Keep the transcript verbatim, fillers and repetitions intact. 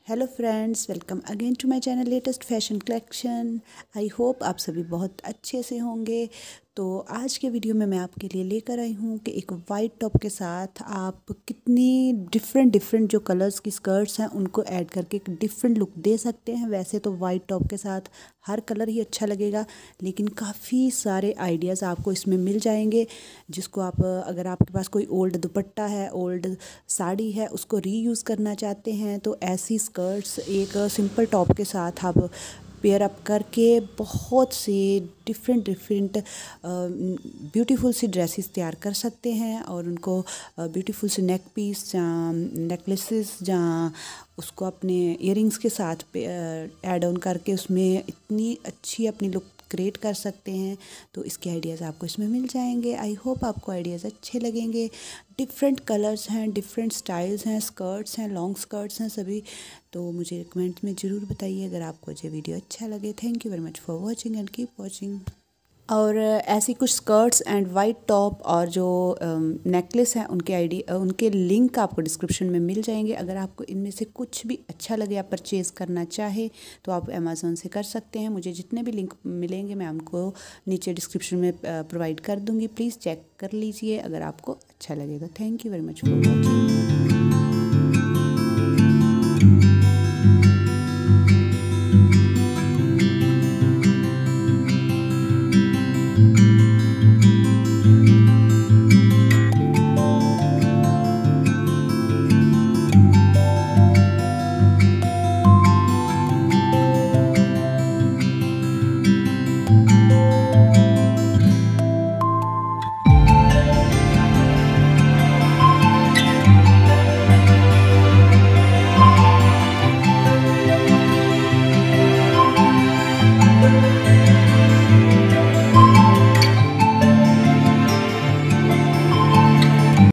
Hello friends, welcome again to my channel latest fashion collection. I hope आप सभी बहुत अच्छे से होंगे। तो आज के वीडियो में मैं आपके लिए लेकर आई हूँ कि एक वाइट टॉप के साथ आप कितनी डिफरेंट डिफरेंट जो कलर्स की स्कर्ट्स हैं उनको ऐड करके एक डिफरेंट लुक दे सकते हैं। वैसे तो वाइट टॉप के साथ हर कलर ही अच्छा लगेगा, लेकिन काफ़ी सारे आइडियाज़ आपको इसमें मिल जाएंगे, जिसको आप, अगर आपके पास कोई ओल्ड दुपट्टा है, ओल्ड साड़ी है, उसको रीयूज़ करना चाहते हैं तो ऐसी स्कर्ट्स एक सिंपल टॉप के साथ आप पेयर अप करके बहुत से डिफरेंट डिफरेंट ब्यूटीफुल सी ड्रेसेस तैयार कर सकते हैं और उनको ब्यूटीफुल से नेक पीस या नेकलेसेस या उसको अपने इयरिंग्स के साथ ऐड ऑन करके उसमें इतनी अच्छी अपनी लुक क्रिएट कर सकते हैं। तो इसके आइडियाज़ आपको इसमें मिल जाएंगे। आई होप आपको आइडियाज़ अच्छे लगेंगे। डिफरेंट कलर्स हैं, डिफरेंट स्टाइल्स हैं, स्कर्ट्स हैं, लॉन्ग स्कर्ट्स हैं सभी। तो मुझे कमेंट में ज़रूर बताइए अगर आपको ये वीडियो अच्छा लगे। Thank you very much for watching and keep watching. और ऐसी कुछ स्कर्ट्स एंड वाइट टॉप और जो नेकलेस हैं उनके आईडी उनके लिंक आपको डिस्क्रिप्शन में मिल जाएंगे। अगर आपको इनमें से कुछ भी अच्छा लगे, आप परचेज़ करना चाहे तो आप अमेज़ोन से कर सकते हैं। मुझे जितने भी लिंक मिलेंगे मैं उनको नीचे डिस्क्रिप्शन में प्रोवाइड कर दूँगी। प्लीज़ चेक कर लीजिए अगर आपको अच्छा लगेगा। Thank you very much for watching.